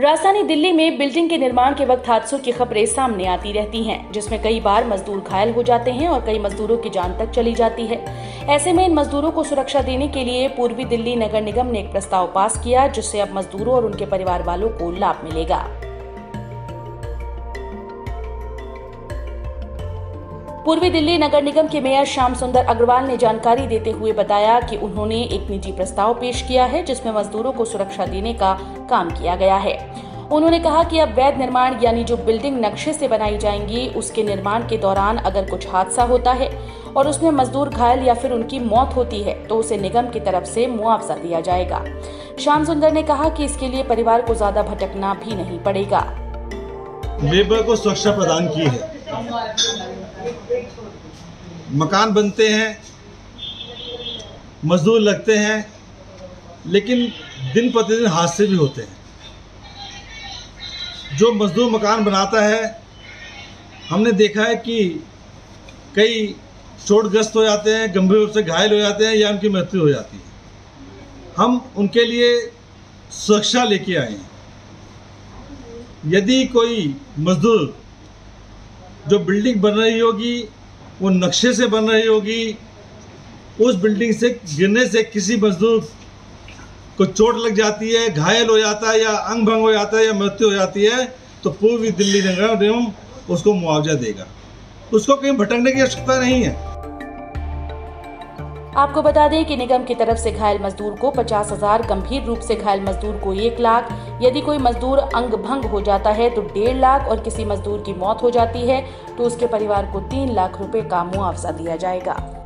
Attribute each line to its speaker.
Speaker 1: राजधानी दिल्ली में बिल्डिंग के निर्माण के वक्त हादसों की खबरें सामने आती रहती हैं, जिसमें कई बार मजदूर घायल हो जाते हैं और कई मजदूरों की जान तक चली जाती है। ऐसे में इन मजदूरों को सुरक्षा देने के लिए पूर्वी दिल्ली नगर निगम ने एक प्रस्ताव पास किया, जिससे अब मजदूरों और उनके परिवार वालों को लाभ मिलेगा। पूर्वी दिल्ली नगर निगम के मेयर श्याम सुंदर अग्रवाल ने जानकारी देते हुए बताया कि उन्होंने एक निजी प्रस्ताव पेश किया है, जिसमें मजदूरों को सुरक्षा देने का काम किया गया है। उन्होंने कहा कि अब वैध निर्माण यानी जो बिल्डिंग नक्शे से बनाई जाएंगी, उसके निर्माण के दौरान अगर कुछ हादसा होता है और उसमें मजदूर घायल या फिर उनकी मौत होती है तो उसे निगम की तरफ से मुआवजा दिया जाएगा। श्याम सुंदर ने कहा कि इसके लिए परिवार को ज्यादा भटकना भी नहीं पड़ेगा।
Speaker 2: लेबर को सुरक्षा प्रदान की है। मकान बनते हैं, मजदूर लगते हैं, लेकिन दिन प्रतिदिन हादसे भी होते हैं। जो मजदूर मकान बनाता है, हमने देखा है कि कई चोटग्रस्त हो जाते हैं, गंभीर रूप से घायल हो जाते हैं या उनकी मृत्यु हो जाती है। हम उनके लिए सुरक्षा लेके आए हैं। यदि कोई मजदूर जो बिल्डिंग बन रही होगी वो नक्शे से बन रही होगी, उस बिल्डिंग से गिरने से किसी मजदूर को चोट लग जाती है, घायल हो जाता है या अंग भंग हो जाता है या मृत्यु हो जाती है, तो पूर्वी दिल्ली नगर निगम उसको मुआवजा देगा। उसको कहीं भटकने की आवश्यकता नहीं है।
Speaker 1: आपको बता दें कि निगम की तरफ से घायल मजदूर को 50,000, गंभीर रूप से घायल मजदूर को 1 लाख, यदि कोई मजदूर अंग भंग हो जाता है तो 1.5 लाख और किसी मजदूर की मौत हो जाती है तो उसके परिवार को 3 लाख रुपए का मुआवजा दिया जाएगा।